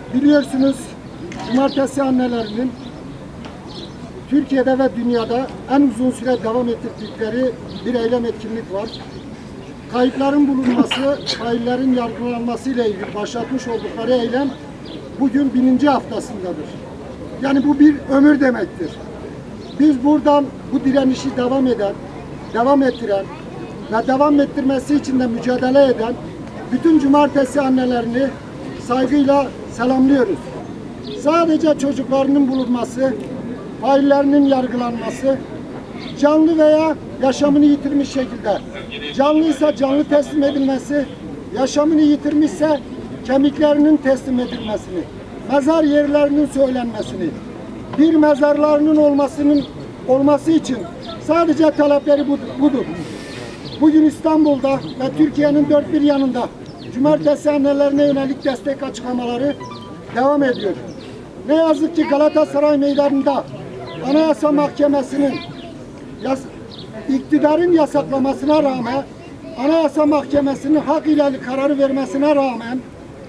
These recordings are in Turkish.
Biliyorsunuz cumartesi annelerinin Türkiye'de ve dünyada en uzun süre devam ettirdikleri bir eylem etkinlik var. Kayıpların bulunması, faillerin yargılanması ile ilgili başlatmış oldukları eylem bugün 1000. haftasındadır. Yani bu bir ömür demektir. Biz buradan bu direnişi devam ettiren ve devam ettirmesi için de mücadele eden bütün cumartesi annelerini saygıyla selamlıyoruz. Sadece çocuklarının bulunması, faillerinin yargılanması, canlı veya yaşamını yitirmiş şekilde, canlıysa canlı teslim edilmesi, yaşamını yitirmişse kemiklerinin teslim edilmesini, mezar yerlerinin söylenmesini, bir mezarlarının olması için sadece talepleri budur. Bugün İstanbul'da ve Türkiye'nin dört bir yanında cumartesi annelerine yönelik destek açıklamaları devam ediyor. Ne yazık ki Galatasaray Meydanı'nda Anayasa Mahkemesi'nin iktidarın yasaklamasına rağmen, Anayasa Mahkemesi'nin hak ihlali kararı vermesine rağmen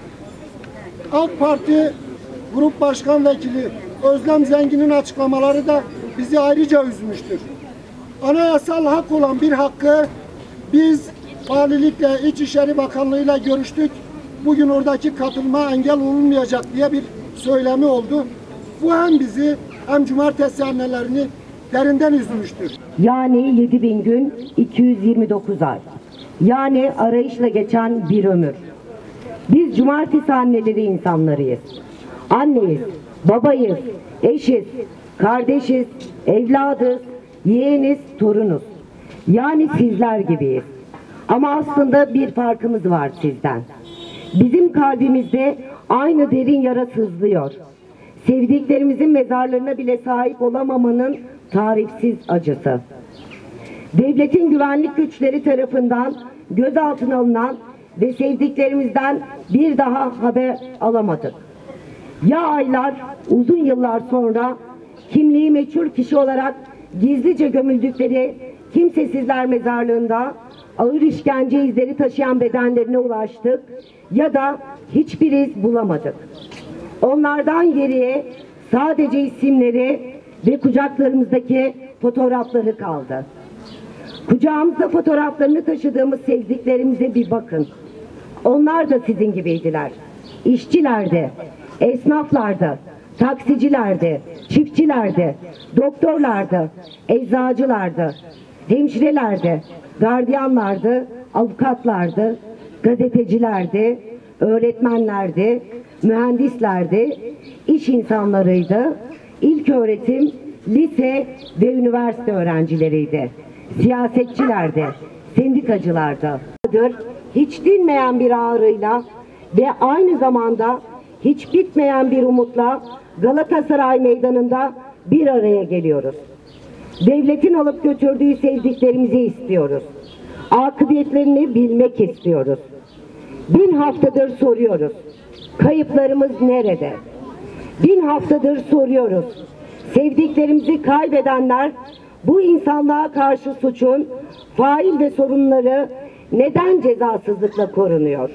AK Parti Grup Başkan Vekili Özlem Zengin'in açıklamaları da bizi ayrıca üzmüştür. Anayasal hak olan bir hakkı biz Valilikle, İçişleri Bakanlığı'yla görüştük. Bugün oradaki katılma engel olunmayacak diye bir söylemi oldu. Bu hem bizi hem cumartesi annelerini derinden üzmüştür. Yani 7000 gün, 229 ay. Yani arayışla geçen bir ömür. Biz cumartesi anneleri insanlarıyız. Anneyiz, babayız, eşiz, kardeşiz, evladız, yeğeniz, torunuz. Yani sizler gibiyiz. Ama aslında bir farkımız var sizden. Bizim kalbimizde aynı derin yara sızlıyor. Sevdiklerimizin mezarlarına bile sahip olamamanın tarifsiz acısı. Devletin güvenlik güçleri tarafından gözaltına alınan ve sevdiklerimizden bir daha haber alamadık. Ya aylar, uzun yıllar sonra kimliği meçhul kişi olarak gizlice gömüldükleri kimsesizler mezarlığında ağır işkence izleri taşıyan bedenlerine ulaştık ya da hiçbir iz bulamadık. Onlardan geriye sadece isimleri ve kucaklarımızdaki fotoğrafları kaldı. Kucağımızda fotoğraflarını taşıdığımız sevdiklerimize bir bakın. Onlar da sizin gibiydiler. İşçilerdi, esnaflardı, taksicilerdi, çiftçilerdi, doktorlardı, eczacılardı, hemşirelerdi, gardiyanlardı, avukatlardı, gazetecilerdi, öğretmenlerdi, mühendislerdi, iş insanlarıydı, ilköğretim, lise ve üniversite öğrencileriydi, siyasetçilerdi, sendikacılardı. Hiç dinmeyen bir ağrıyla ve aynı zamanda hiç bitmeyen bir umutla Galatasaray Meydanı'nda bir araya geliyoruz. Devletin alıp götürdüğü sevdiklerimizi istiyoruz. Akıbetlerini bilmek istiyoruz. 1000 haftadır soruyoruz. Kayıplarımız nerede? 1000 haftadır soruyoruz. Sevdiklerimizi kaybedenler bu insanlığa karşı suçun fail ve sorunları neden cezasızlıkla korunuyor?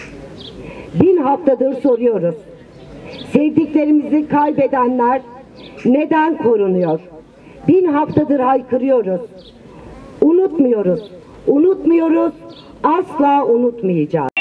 1000 haftadır soruyoruz. Sevdiklerimizi kaybedenler neden korunuyor? 1000 haftadır haykırıyoruz. Unutmuyoruz. Unutmuyoruz. Asla unutmayacağız.